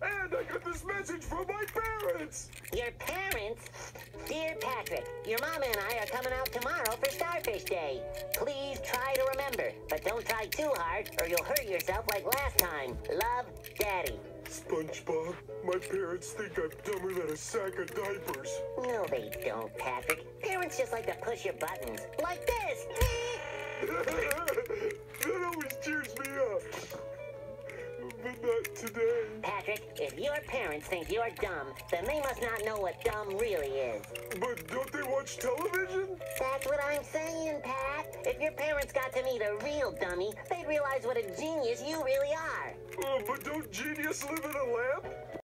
And I got this message from my parents! Your parents? Dear Patrick, your mama and I are coming out tomorrow for Starfish Day. Please try to remember, but don't try too hard or you'll hurt yourself like last time. Love, Daddy. SpongeBob, my parents think I'm dumber than a sack of diapers. No, they don't, Patrick. Parents just like to push your buttons. Like this! That always cheers me up. But not today. Patrick, if your parents think you're dumb, then they must not know what dumb really is. But don't they watch television? That's what I'm saying, Pat. If your parents got to meet a real dummy, they'd realize what a genius you really are. But don't genius live in a lamp?